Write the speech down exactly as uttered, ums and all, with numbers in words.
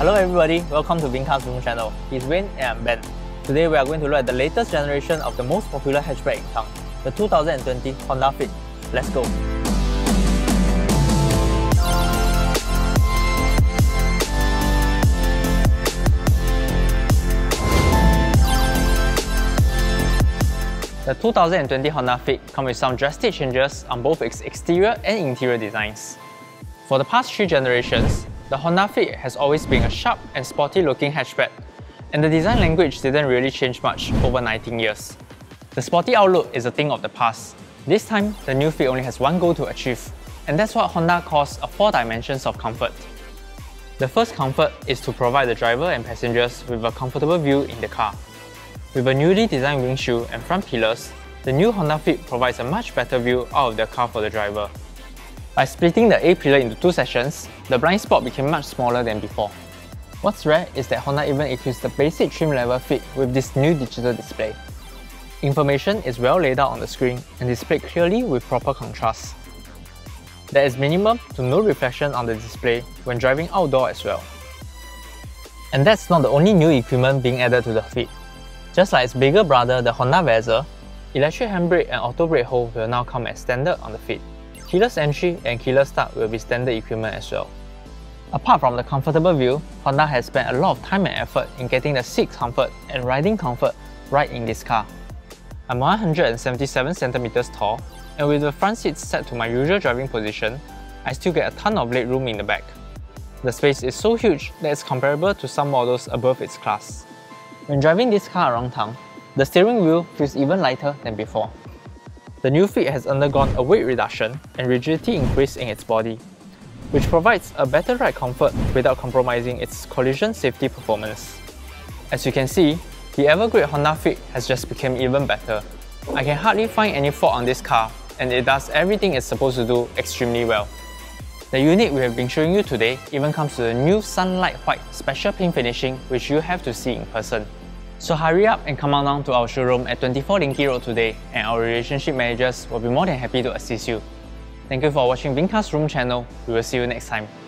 Hello everybody, welcome to Vincar's Room channel. It's Wayne and I'm Ben. Today we are going to look at the latest generation of the most popular hatchback in town, the two thousand twenty Honda Fit. Let's go! The two thousand twenty Honda Fit comes with some drastic changes on both its exterior and interior designs. For the past three generations, the Honda Fit has always been a sharp and sporty looking hatchback, and the design language didn't really change much over nineteen years. The sporty outlook is a thing of the past. This time, the new Fit only has one goal to achieve, and that's what Honda calls a four dimensions of comfort. The first comfort is to provide the driver and passengers with a comfortable view in the car. With a newly designed windshield and front pillars, the new Honda Fit provides a much better view out of the car for the driver. By splitting the A-pillar into two sections, the blind spot became much smaller than before. What's rare is that Honda even equips the basic trim level Fit with this new digital display. Information is well laid out on the screen and displayed clearly with proper contrast. There is minimum to no reflection on the display when driving outdoor as well. And that's not the only new equipment being added to the Fit. Just like its bigger brother, the Honda Vezel, electric handbrake and auto brake hold will now come as standard on the Fit. Keyless entry and keyless start will be standard equipment as well. Apart from the comfortable view, Honda has spent a lot of time and effort in getting the seat comfort and riding comfort right in this car. I'm one hundred seventy-seven centimeters tall, and with the front seats set to my usual driving position, I still get a ton of legroom in the back. The space is so huge that it's comparable to some models above its class. When driving this car around town, the steering wheel feels even lighter than before. The new Fit has undergone a weight reduction and rigidity increase in its body, which provides a better ride comfort without compromising its collision safety performance. As you can see, the ever-great Honda Fit has just become even better. I can hardly find any fault on this car, and it does everything it's supposed to do extremely well. The unit we have been showing you today even comes with a new Sunlight White special paint finishing which you have to see in person. So hurry up and come on down to our showroom at twenty-four Linky Road today, and our relationship managers will be more than happy to assist you. Thank you for watching Vincar's Room channel. We will see you next time.